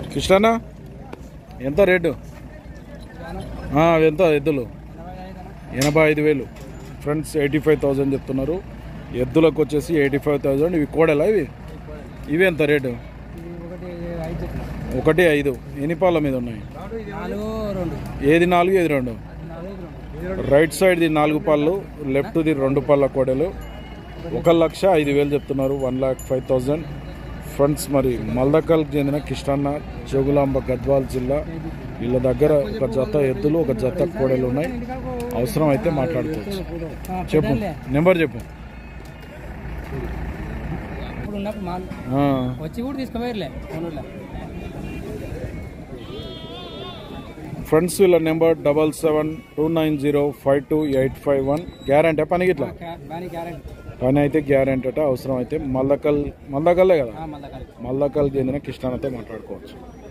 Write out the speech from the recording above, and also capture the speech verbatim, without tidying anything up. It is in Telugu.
కృష్ణ ఎంత రేటు ఎంత ఎద్దులు ఎనభై ఐదు వేలు ఫ్రెండ్స్ ఎయిటీ ఫైవ్ థౌజండ్ చెప్తున్నారు ఎద్దులకు వచ్చేసి ఎయిటీ ఫైవ్ థౌజండ్ ఇవి కోడలా ఇవి ఇవి ఎంత రేటు ఒకటి ఐదు ఎన్ని పాల మీద ఉన్నాయి ఏది నాలుగు ఏది రెండు రైట్ సైడ్ది నాలుగు పళ్ళు లెఫ్ట్ది రెండు పళ్ళ కోడలు ఒక లక్ష ఐదు వేలు చెప్తున్నారు one lakh five thousand friends మరి మల్దకల్కి చెందిన కృష్ణన్న జోగులాంబ గద్వాల్ జిల్లా వీళ్ళ దగ్గర ఒక జత ఎద్దులు ఒక జత కోడలు ఉన్నాయి అవసరం అయితే మాట్లాడుకోవచ్చు చెప్పు నెంబర్ చెప్పు ఫ్రెండ్స్ వీళ్ళ number double seven two nine zero five two eight five one guarantee పనికి ఇట్లా పని అయితే గ్యారంటీ అట అవసరం అయితే మల్దకల్ మల్దకల్లే కదా మల్దకల్ చెందిన కృష్ణన్నతో మాట్లాడుకోవచ్చు.